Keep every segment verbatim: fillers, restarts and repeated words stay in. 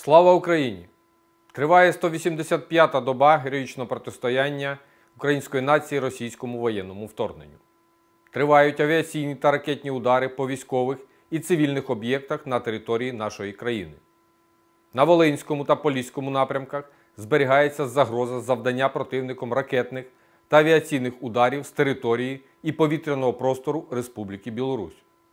Слава Україні! Триває сто вісімдесят п'ята доба героїчного протистояння української нації російському воєнному вторгненню. Тривають авіаційні та ракетні удари по військових і цивільних об'єктах на території нашої країни. На Волинському та Поліському напрямках зберігається загроза завдання противником ракетних та авіаційних ударів з території і повітряного простору Республіки Білорусь.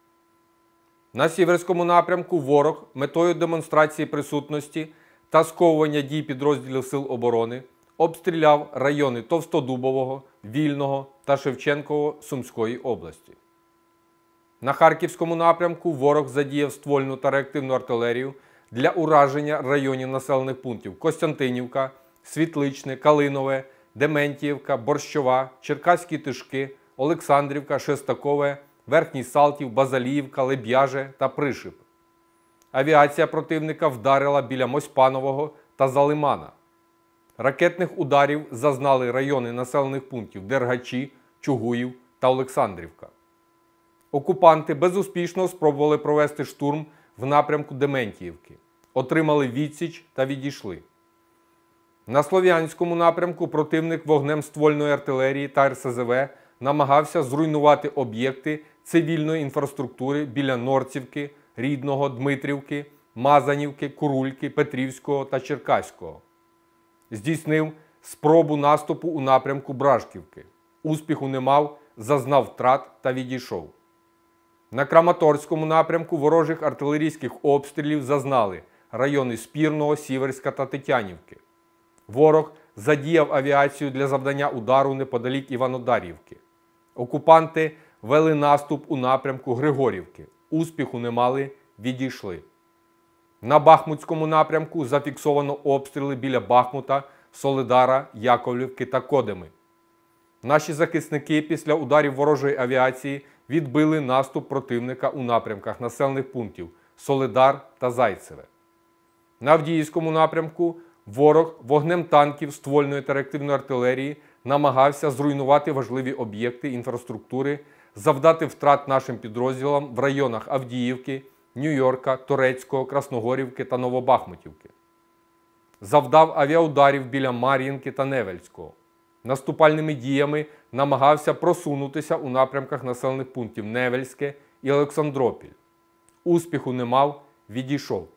На Сіверському напрямку ворог метою демонстрації присутності та сковування дій підрозділів Сил оборони обстріляв райони Товстодубового, Вільного та Шевченкового Сумської області. На Харківському напрямку ворог задіяв ствольну та реактивну артилерію для ураження районів населених пунктів Костянтинівка, Світличне, Калинове, Дементіївка, Борщова, Черкаські Тишки, Олександрівка, Шестакове, Верхній Салтів, Базаліївка, Леб'яже та Пришип. Авіація противника вдарила біля Мосьпанового та Залимана. Ракетних ударів зазнали райони населених пунктів Дергачі, Чугуїв та Олександрівка. Окупанти безуспішно спробували провести штурм в напрямку Дементіївки, отримали відсіч та відійшли. На Слов'янському напрямку противник вогнем ствольної артилерії та ер ес зе ве намагався зруйнувати об'єкти цивільної інфраструктури біля Норцівки, Рідного, Дмитрівки, Мазанівки, Курульки, Петрівського та Черкаського. Здійснив спробу наступу у напрямку Бражківки. Успіху не мав, зазнав втрат та відійшов. На Краматорському напрямку ворожих артилерійських обстрілів зазнали райони Спірного, Сіверська та Тетянівки. Ворог задіяв авіацію для завдання удару неподалік Іванодарівки. Окупанти вели наступ у напрямку Григорівки. Успіху не мали, відійшли. На Бахмутському напрямку зафіксовано обстріли біля Бахмута, Солидара, Яковлівки та Кодеми. Наші захисники після ударів ворожої авіації відбили наступ противника у напрямках населених пунктів Солидар та Зайцеве. На Авдіївському напрямку ворог вогнем танків, ствольної та реактивної артилерії намагався зруйнувати важливі об'єкти інфраструктури, завдати втрат нашим підрозділам в районах Авдіївки, Нью-Йорка, Торецького, Красногорівки та Новобахмутівки. Завдав авіаударів біля Мар'їнки та Невельського. Наступальними діями намагався просунутися у напрямках населених пунктів Невельське і Олександропіль. Успіху не мав, відійшов.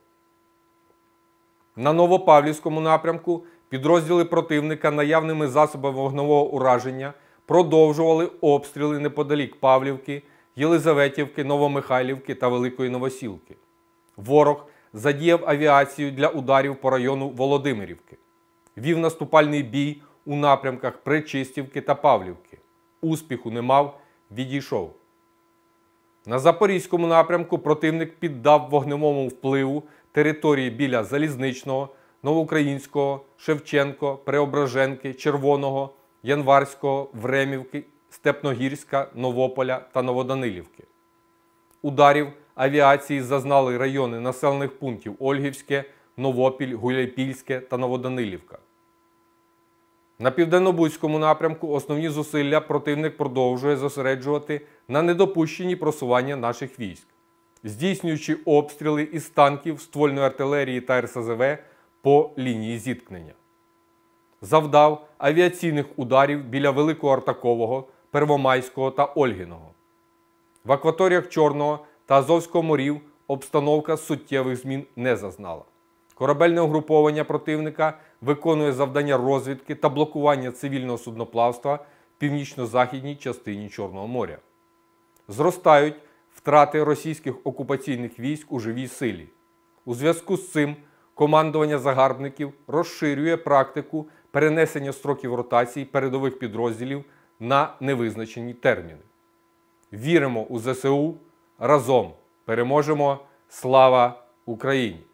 На Новопавлівському напрямку підрозділи противника наявними засобами вогневого ураження продовжували обстріли неподалік Павлівки, Єлизаветівки, Новомихайлівки та Великої Новосілки. Ворог задіяв авіацію для ударів по району Володимирівки. Вів наступальний бій у напрямках Пречистівки та Павлівки. Успіху не мав, відійшов. На Запорізькому напрямку противник піддав вогневому впливу території біля Залізничного, Новоукраїнського, Шевченко, Преображенки, Червоного, Январського, Времівки, Степногірська, Новополя та Новоданилівки. Ударів авіації зазнали райони населених пунктів Ольгівське, Новопіль, Гуляйпільське та Новоданилівка. На Південнобузькому напрямку основні зусилля противник продовжує зосереджувати на недопущенні просування наших військ, здійснюючи обстріли із танків, ствольної артилерії та ер ес зе ве по лінії зіткнення. Завдав авіаційних ударів біля Великого Артакового, Первомайського та Ольгиного. В акваторіях Чорного та Азовського морів обстановка суттєвих змін не зазнала. Корабельне угруповання противника виконує завдання розвідки та блокування цивільного судноплавства в північно-західній частині Чорного моря. Зростають втрати російських окупаційних військ у живій силі. У зв'язку з цим командування загарбників розширює практику перенесення строків ротації передових підрозділів на невизначені терміни. Віримо у зе се у, разом переможемо! Слава Україні!